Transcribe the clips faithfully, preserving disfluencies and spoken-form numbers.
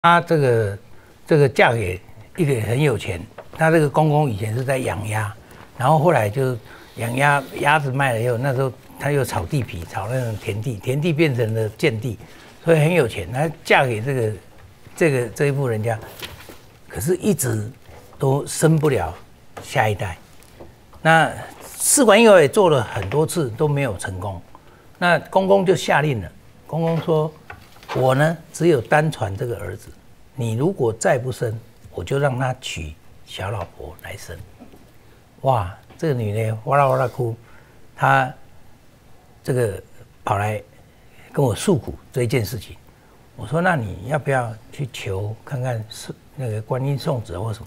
她这个这个嫁给一个很有钱，她这个公公以前是在养鸭，然后后来就养鸭，鸭子卖了以后，那时候他又炒地皮，炒那种田地，田地变成了建地，所以很有钱。她嫁给这个这个这一户人家，可是一直都生不了下一代。那试管婴儿也做了很多次都没有成功，那公公就下令了，公公说。我呢，只有单传这个儿子，你如果再不生，我就让他娶小老婆来生。哇，这个女的哇啦哇啦哭，她这个跑来跟我诉苦这一件事情。我说，那你要不要去求看看是那个观音送子或什么？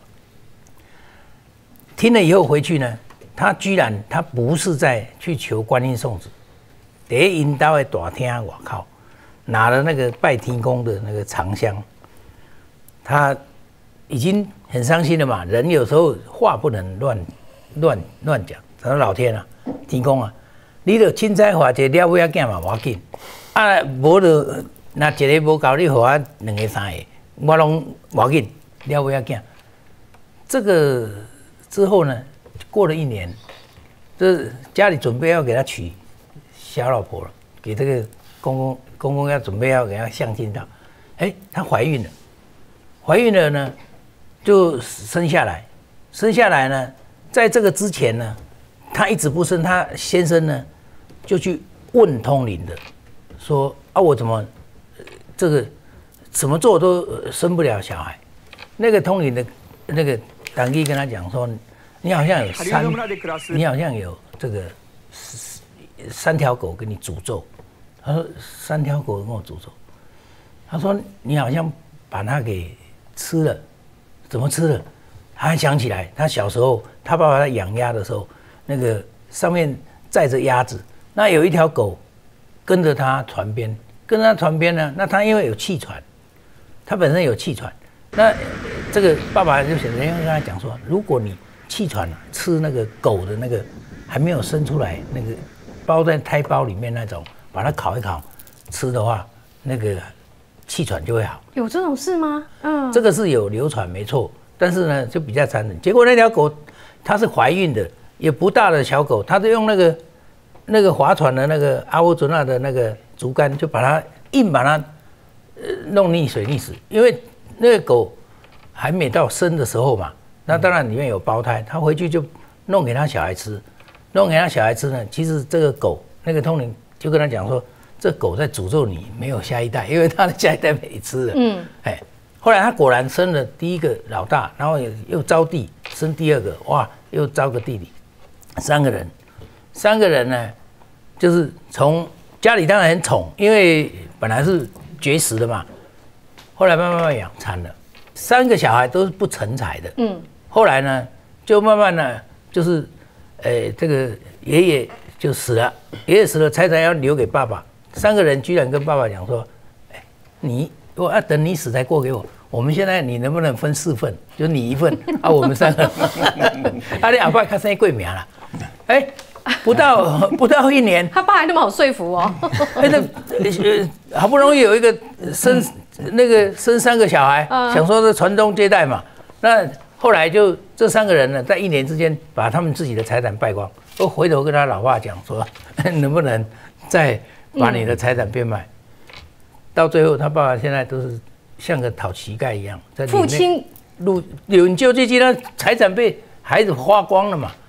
听了以后回去呢，他居然他不是在去求观音送子，第一引导的大厅外口。拿了那个拜天公的那个长香，他已经很伤心了嘛。人有时候话不能乱乱乱讲。他说：“老天啊，天公啊，你著凊彩画一个了尾仔囝嘛，无要紧。啊，无就那一个无够，你给我两个三个，我拢无要紧。了尾仔囝。这个之后呢，过了一年，这家里准备要给他娶小老婆了，给这个。”公公公公要准备要给他相亲到，哎、欸，她怀孕了，怀孕了呢，就生下来，生下来呢，在这个之前呢，她一直不生，她先生呢就去问通灵的，说啊，我怎么、呃、这个怎么做都生不了小孩？那个通灵的那个党弟跟他讲说，你好像有三，你好像有这个三条狗给你诅咒。他说：“三条狗跟我诅咒。”他说：“你好像把它给吃了，怎么吃的？”他还想起来，他小时候他爸爸在养鸭的时候，那个上面载着鸭子，那有一条狗跟着他船边，跟着他船边呢，那他因为有气喘，他本身有气喘，那这个爸爸就想人家跟他讲说，如果你气喘了，吃那个狗的那个还没有生出来那个包在胎包里面那种。把它烤一烤，吃的话，那个气喘就会好。 有这种事吗？嗯， 这个是有流传没错，但是呢就比较残忍。结果那条狗它是怀孕的，也不大的小狗，它就用那个那个划船的那个阿波准纳的那个竹竿，就把它硬把它呃弄溺水溺死。因为那个狗还没到生的时候嘛，那当然里面有胞胎，它回去就弄给他小孩吃，弄给他小孩吃呢。其实这个狗那个通灵。就跟他讲说，这狗在诅咒你没有下一代，因为他的下一代被你吃了。嗯，哎，后来他果然生了第一个老大，然后又招弟生第二个，哇，又招个弟弟，三个人，三个人呢，就是从家里当然很宠，因为本来是绝食的嘛，后来慢慢慢养残了，三个小孩都是不成才的。嗯，后来呢，就慢慢呢，就是，呃，这个爷爷。就死了，爷爷死了，财产要留给爸爸。三个人居然跟爸爸讲说：“哎、欸，你我要等你死才过给我。我们现在你能不能分四份？就你一份啊，我们三个。啊，你阿爸他生过名了，哎、欸，不到不到一年， 他爸还那么好说服哦。 哎、欸，那好不容易有一个生那个生三个小孩，嗯、想说是传宗接代嘛。那后来就这三个人呢，在一年之间把他们自己的财产败光。”我回头跟他老爸讲说，能不能再把你的财产变卖？嗯、到最后，他爸爸现在都是像个讨乞丐一样，在里面父亲，有救济金，他财产被孩子花光了嘛。